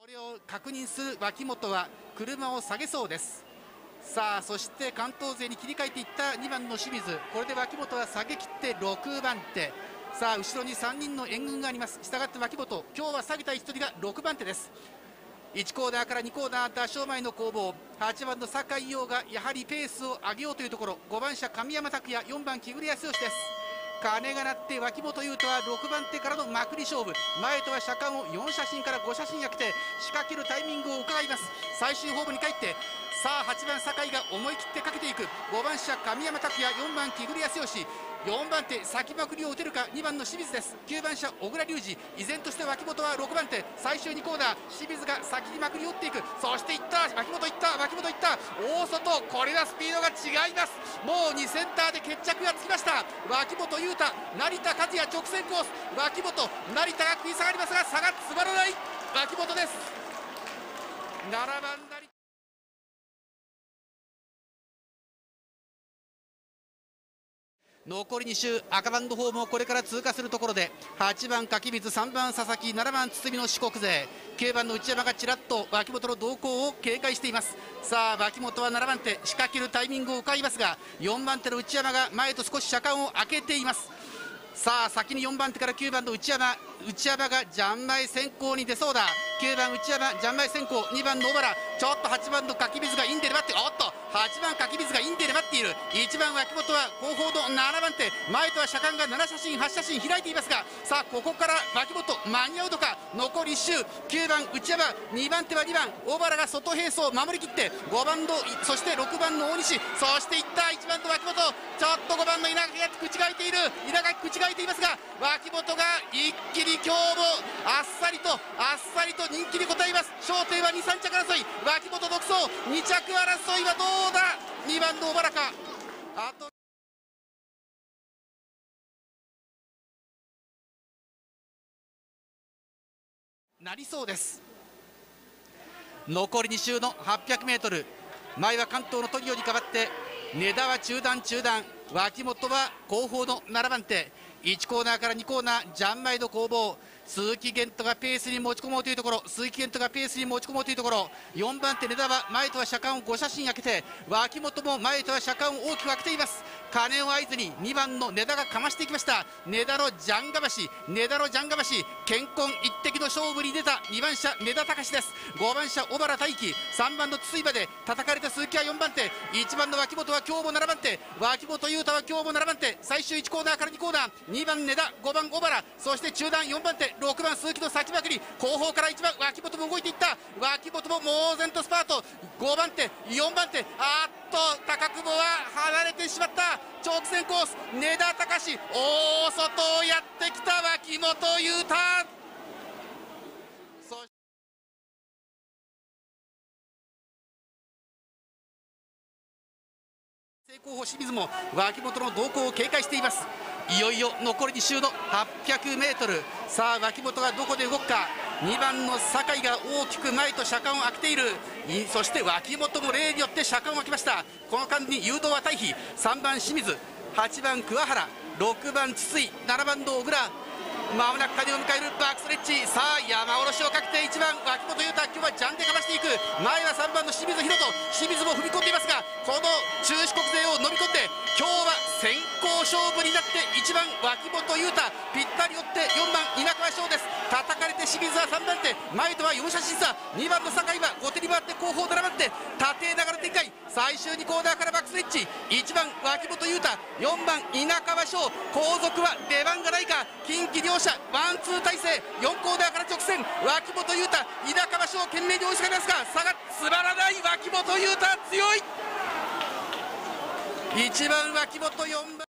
れを確認する脇本は車を下げそうです。さあそして関東勢に切り替えていった2番の清水、これで脇本は下げ切って6番手。さあ後ろに3人の援軍があります。したがって脇本、今日は下げた1人が6番手です。1コーナーから2コーナー打正前の攻防、8番の酒井陽がやはりペースを上げようというところ、5番車神山拓也、4番木暮康義です。鐘が鳴って脇本雄太は6番手からのまくり勝負、前とは車間を4車身から5車身開けて仕掛けるタイミングを伺います。最終ホームに帰って、さあ8番酒井が思い切ってかけていく、5番車神山拓也、4番木暮康義、4番手先まくりを打てるか2番の清水です。9番車小倉隆二、依然として脇本は6番手、最終2コーナー清水が先にまくりを打っていく、そしていった脇本いった脇本いった大外、これはスピードが違います。もう2センターで決着がつきました。脇本雄太、成田和也直線コース、脇本成田が食い下がりますが差が詰まらない脇本です。7番成田、残り2周、赤バンドホームをこれから通過するところで、8番柿水、3番佐々木、7番堤の四国勢、9番の内山がちらっと脇本の動向を警戒しています。さあ脇本は7番手、仕掛けるタイミングを伺いますが、4番手の内山が前と少し車間を開けています。さあ先に4番手から9番の内山がジャンマイ先行に出そうだ。9番内山ジャンマイ先行、2番の小原、ちょっと8番の柿水がインで粘って、おっと8番柿水がインで粘っている。1番脇本は後方の7番手、前とは車間が7車身8車身開いていますが、さあここから脇本間に合うのか。残り1周、9番内山、2番手は2番小原が外並走を守りきって、5番のそして6番の大西、そしていった1番の脇本、ちょっと5番の稲垣が口が開いている、稲垣口が開いていますが、脇本が一気に今日もあっさりと人気に応えます。焦点は2、3着争い、脇本独走、2着争いはどうだ、2番の小原か。あとなりそうです。残り2周の 800m、 前は関東のトリオに代わって根田は中段、脇本は後方の7番手、1コーナーから2コーナージャンマイの攻防、鈴木源人がペースに持ち込もうというところ、4番手根田は前とは車間を5車身開けて、脇本も前とは車間を大きく開けています。鐘を合図に2番の根田がかましていきました。根田のジャンガ橋、健康一滴の勝負に出た2番車根田隆です。5番車小原大輝、3番の筒井まで叩かれた鈴木は4番手、1番の脇本は今日も7番手、脇本雄太は今日も7番手、最終1コーナーから2コーナー、2番根田、5番小原、そして中段4番手6番鈴木の先まくり、後方から1番脇本も動いていった。脇本も猛然とスパート、5番手4番手、高久保は離れてしまった。直線コース根田隆、大外をやってきた脇本雄太、正候補清水も脇本の動向を警戒しています。いよいよ残り2周の 800m、 さあ脇本がどこで動くか。2番の酒井が大きく前と車間を開けている。そして脇本も例によって車間を開けました。この間に誘導は退避、3番清水、8番桑原、6番筒井、7番の小倉、まもなく鐘を迎えるバックストレッチ。さあ山下ろしをかけて1番脇本雄太、今日はジャンでかましていく。前は3番の清水宏斗、清水も踏み込んでいますが、この中四国勢を飲み込んで今日は先行勝負になって、1番脇本雄太ぴったり追って4番稲川翔です。叩かれて清水は3番手、前とは4車身差、2番の酒井は後手に回って後方7番手、縦ながら展開、最終2コーナーからバックストレッチ、1番脇本雄太、4番稲川翔、後続は出番がないか。近畿両者ワンツー体制、4コーナーから直線、脇本雄太、稲川翔懸命に追いすがりますが、差が詰まらない。脇本雄太強い。1番脇本、4番